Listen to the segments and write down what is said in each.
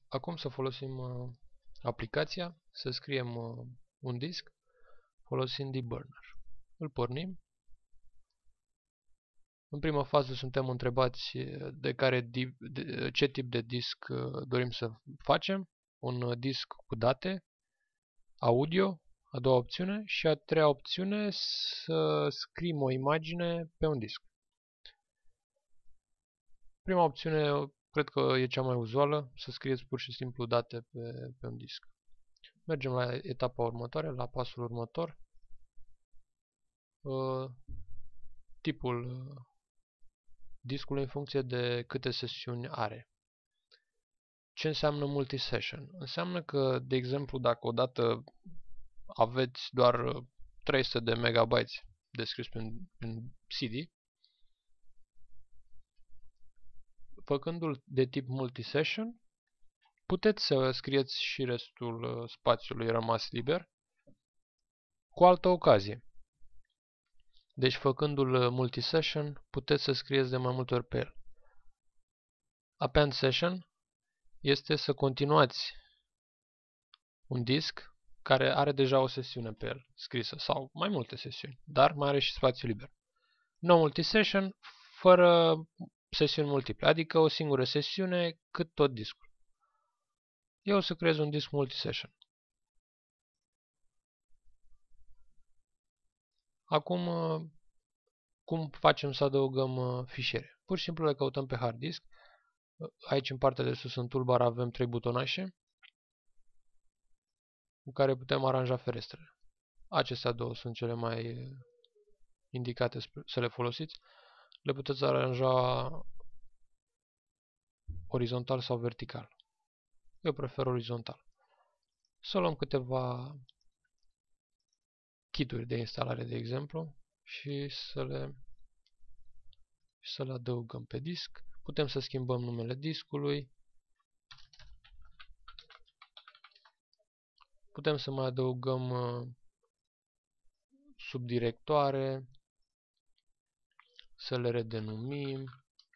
Acum să folosim aplicația, să scriem un disc folosind dburner. Îl pornim. În prima fază suntem întrebați ce tip de disc dorim să facem. Un disc cu date, audio, a doua opțiune, și a treia opțiune să scriem o imagine pe un disc. Prima opțiune cred că e cea mai uzuală, să scrieți pur și simplu date pe un disc. Mergem la etapa următoare, la pasul următor. Tipul discului în funcție de câte sesiuni are. Ce înseamnă multisession? Înseamnă că, de exemplu, dacă odată aveți doar 300 de megabytes descris pe CD, făcându-l de tip multisession, puteți să scrieți și restul spațiului rămas liber cu altă ocazie. Deci, făcându-l multisession, puteți să scrieți de mai multe ori pe el. Append session este să continuați un disc care are deja o sesiune pe el scrisă sau mai multe sesiuni, dar mai are și spațiu liber. No multisession, fără sesiuni multiple, adică o singură sesiune cât tot discul. Eu o să creez un disc multisession. Acum, cum facem să adăugăm fișiere? Pur și simplu le căutăm pe hard disk. Aici în partea de sus în toolbar avem 3 butonașe cu care putem aranja ferestrele. Acestea două sunt cele mai indicate să le folosiți. Le puteți aranja orizontal sau vertical. Eu prefer orizontal. Să luăm câteva kituri de instalare, de exemplu, și să le adăugăm pe disc. Putem să schimbăm numele discului. Putem să mai adăugăm subdirectoare, să le redenumim.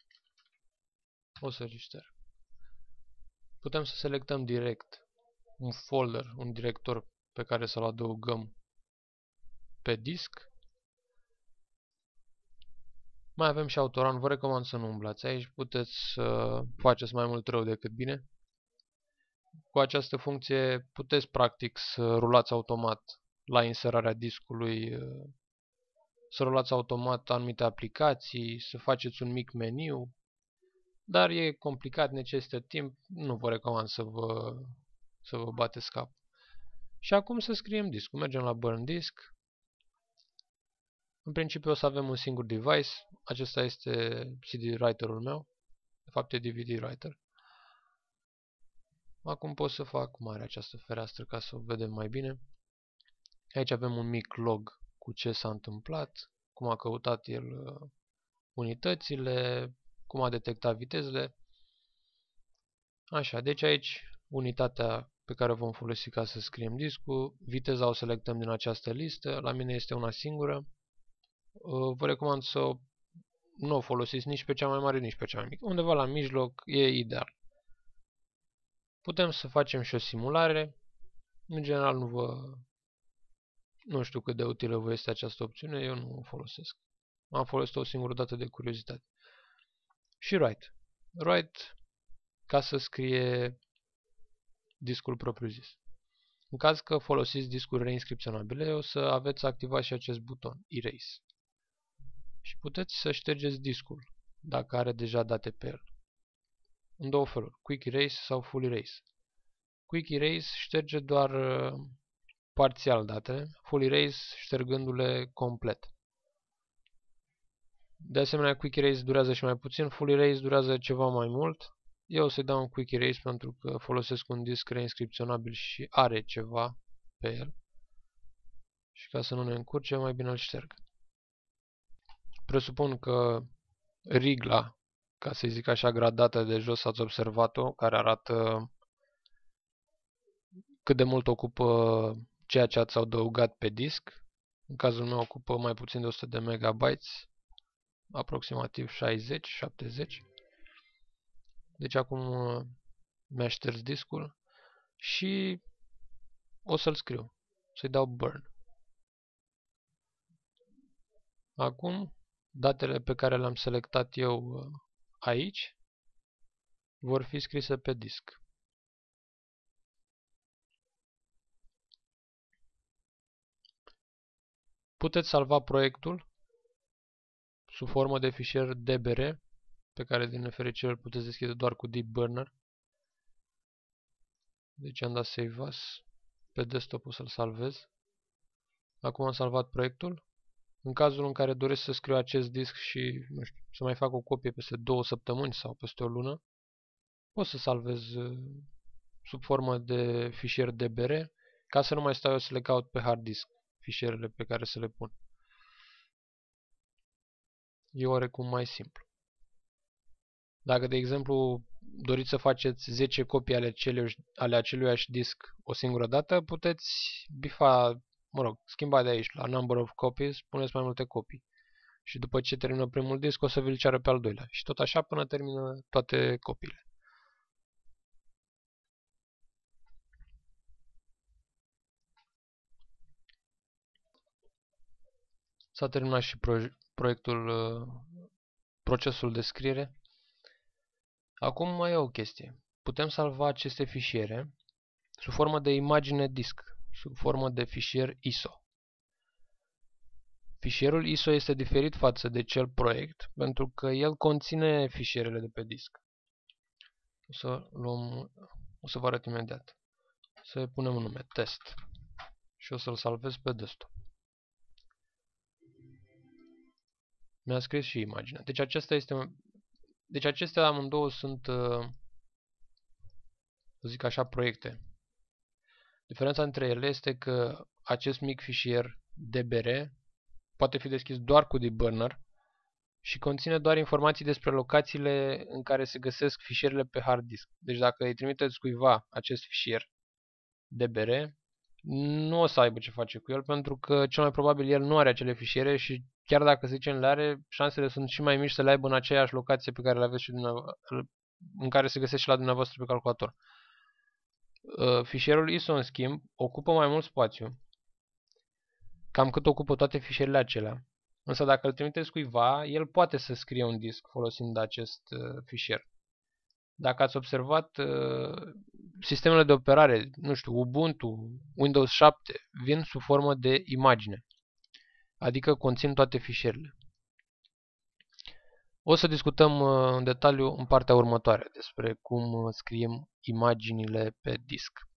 O să șterg. Putem să selectăm direct un folder, un director pe care să-l adăugăm pe disc. Mai avem și autorun, vă recomand să nu umblați aici, puteți să faceți mai mult rău decât bine. Cu această funcție puteți practic să rulați automat la inserarea discului, să rulați automat anumite aplicații, să faceți un mic meniu, dar e complicat, necesită timp, nu vă recomand să vă bateți cap. Și acum să scriem discul, mergem la burn disk. În principiu o să avem un singur device, acesta este CD writer-ul meu, de fapt e DVD writer. Acum pot să fac mare această fereastră ca să o vedem mai bine. Aici avem un mic log cu ce s-a întâmplat, cum a căutat el unitățile, cum a detectat vitezele. Așa, deci aici unitatea pe care o vom folosi ca să scriem discul, viteza o selectăm din această listă, la mine este una singură. Vă recomand să nu o folosiți nici pe cea mai mare, nici pe cea mai mică. Undeva la mijloc e ideal. Putem să facem și o simulare. În general nu știu cât de utilă vă este această opțiune, eu nu o folosesc. Am folosit-o o singură dată de curiozitate. Și write. Write ca să scrie discul propriu-zis. În caz că folosiți discuri reinscripționabile, o să aveți activat și acest buton, Erase. Și puteți să ștergeți discul, dacă are deja date pe el. În două feluri, Quick Erase sau Full Erase. Quick Erase șterge doar parțial datele, Full Erase ștergându-le complet. De asemenea, Quick Erase durează și mai puțin, Full Erase durează ceva mai mult. Eu o să-i dau un Quick Erase pentru că folosesc un disc reinscripționabil și are ceva pe el. Și ca să nu ne încurce, mai bine îl șterg. Presupun că rigla, ca să zic așa, gradată de jos, ați observat-o, care arată cât de mult ocupă ceea ce ați adăugat pe disc. În cazul meu ocupă mai puțin de 100 de megabytes, aproximativ 60-70. Deci acum mi-a șters discul și o să-l scriu, să-i dau burn. Acum, datele pe care le-am selectat eu aici vor fi scrise pe disc. Puteți salva proiectul sub formă de fișier DBR, pe care din nefericire îl puteți deschide doar cu Deep Burner. Deci am dat Save As. Pe desktop o să-l salvez. Acum am salvat proiectul. În cazul în care doresc să scriu acest disc și, nu știu, să mai fac o copie peste 2 săptămâni sau peste o lună, pot să salvez sub formă de fișier DBR, ca să nu mai stau eu să le caut pe hard disk, fișierele pe care să le pun. E oarecum mai simplu. Dacă, de exemplu, doriți să faceți 10 copii ale aceluiași disc o singură dată, puteți bifa, schimba de aici, la number of copies, puneți mai multe copii. Și după ce termină primul disc, o să vi-l ceară pe al doilea. Și tot așa până termină toate copiile. S-a terminat și procesul de scriere. Acum mai e o chestie. Putem salva aceste fișiere sub formă de imagine disc, sub formă de fișier ISO. Fișierul ISO este diferit față de cel proiect, pentru că el conține fișierele de pe disc. O să vă arăt imediat. Să punem un nume, test. Și o să-l salvez pe desktop. Mi-a scris și imaginea. Deci acestea amândouă sunt, să zic așa, proiecte. Diferența între ele este că acest mic fișier DBR poate fi deschis doar cu Deep Burner și conține doar informații despre locațiile în care se găsesc fișierele pe hard disk. Deci dacă îi trimiteți cuiva acest fișier DBR, nu o să aibă ce face cu el, pentru că cel mai probabil el nu are acele fișiere și chiar dacă, să zicem, le are, șansele sunt și mai mici să le aibă în aceeași locație pe care le aveți și în care se găsește și la dumneavoastră pe calculator. Fișierul ISO, în schimb, ocupă mai mult spațiu, cam cât ocupă toate fișierele acelea. Însă dacă îl trimiteți cuiva, el poate să scrie un disc folosind acest fișier. Dacă ați observat, sistemele de operare, nu știu, Ubuntu, Windows 7, vin sub formă de imagine, adică conțin toate fișierele. O să discutăm în detaliu în partea următoare despre cum scriem imaginile pe disc.